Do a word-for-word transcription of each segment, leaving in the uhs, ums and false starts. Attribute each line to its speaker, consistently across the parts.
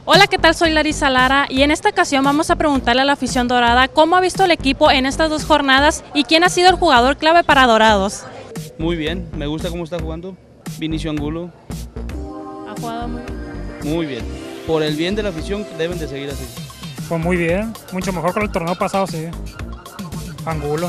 Speaker 1: Hola, ¿qué tal? Soy Larisa Lara y en esta ocasión vamos a preguntarle a la afición dorada cómo ha visto el equipo en estas dos jornadas y quién ha sido el jugador clave para Dorados.
Speaker 2: Muy bien, me gusta cómo está jugando Vinicio Angulo.
Speaker 1: Ha jugado muy bien.
Speaker 2: Muy bien, por el bien de la afición deben de seguir así.
Speaker 3: Pues muy bien, mucho mejor que el torneo pasado, sí. Angulo.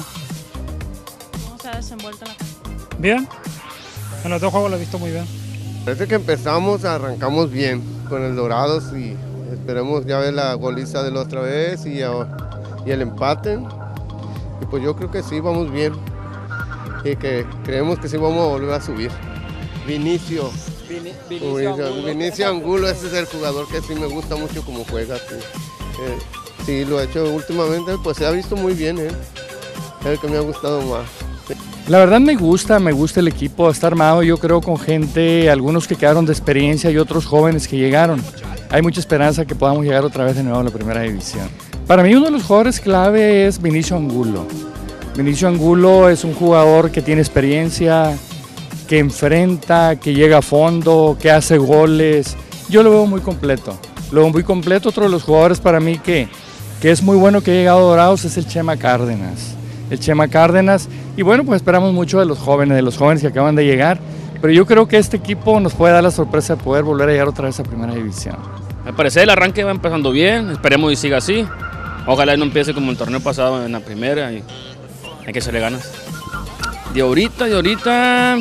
Speaker 1: ¿Cómo se ha desenvuelto en la cancha?
Speaker 3: Bien, en los dos juegos lo he visto muy bien.
Speaker 4: Parece que empezamos, arrancamos bien con el Dorados y esperemos ya ver la goliza de la otra vez y, y el empate. Y pues yo creo que sí, vamos bien y que creemos que sí vamos a volver a subir. Vinicio,
Speaker 2: Vini,
Speaker 4: Vinicio, Vinicio, Angulo. Vinicio Angulo, ese es el jugador que sí me gusta mucho como juega. Sí, eh, sí lo ha hecho últimamente, pues se ha visto muy bien, eh. es el que me ha gustado más.
Speaker 5: La verdad me gusta, me gusta el equipo, está armado yo creo con gente, algunos que quedaron de experiencia y otros jóvenes que llegaron. Hay mucha esperanza que podamos llegar otra vez de nuevo a la primera división. Para mí uno de los jugadores clave es Vinicio Angulo. Vinicio Angulo es un jugador que tiene experiencia, que enfrenta, que llega a fondo, que hace goles. Yo lo veo muy completo, lo veo muy completo. Otro de los jugadores para mí que, que es muy bueno que ha llegado a Dorados es el Chema Cárdenas. El Chema Cárdenas, y bueno, pues esperamos mucho de los jóvenes, de los jóvenes que acaban de llegar, pero yo creo que este equipo nos puede dar la sorpresa de poder volver a llegar otra vez a primera división.
Speaker 6: Al parecer el arranque va empezando bien, esperemos y siga así, ojalá no empiece como el torneo pasado en la primera y hay que hacerle ganas. De ahorita, de ahorita,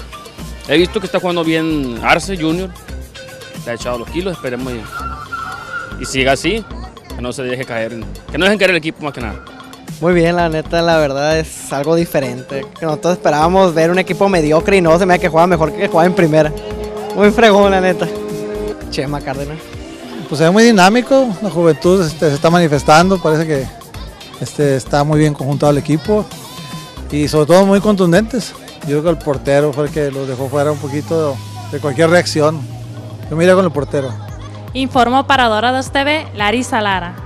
Speaker 6: he visto que está jugando bien Arce Junior, le ha echado los kilos, esperemos y, y siga así, que no se deje caer, que no dejen caer el equipo más que nada.
Speaker 7: Muy bien, la neta, la verdad es algo diferente. Que nosotros esperábamos ver un equipo mediocre y no, se me da que juega mejor que juega en primera. Muy fregón, la neta. Chema Cárdenas.
Speaker 8: Pues se ve muy dinámico, la juventud este, se está manifestando, parece que este, está muy bien conjuntado el equipo y sobre todo muy contundentes. Yo creo que el portero fue el que los dejó fuera un poquito de cualquier reacción. Yo me iría con el portero.
Speaker 1: Informó para Dorados T V, Larisa Lara.